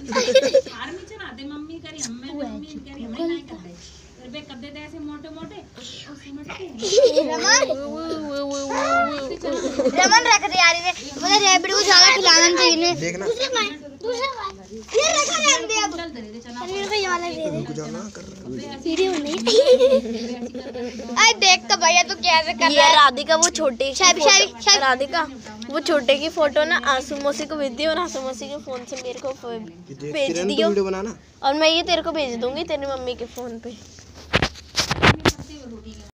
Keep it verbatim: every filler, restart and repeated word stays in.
Army चलाते mummy करी हमें मम्मी करी हमें नहीं करते फिर बे कर देते ऐसे मोटे मोटे और समझते हैं रमन रख दे यार ये मुझे रैबिट को ज्यादा खिलाना चाहिए देखना दूसरा ये रखा रहने दे अब मेरे को ये वाला दे दे वीडियो नहीं आई देख तो भैया तू कैसे कर रहा है। राधिका वो छोटे शायद शायद राधिका वो छोटे की फोटो ना आंसू मौसी को भेज दी और आंसू मौसी के फोन से मेरे को भेज दियो वीडियो बनाना और मैं ये तेरे को भेज दूंगी तेरी मम्मी के फोन पे।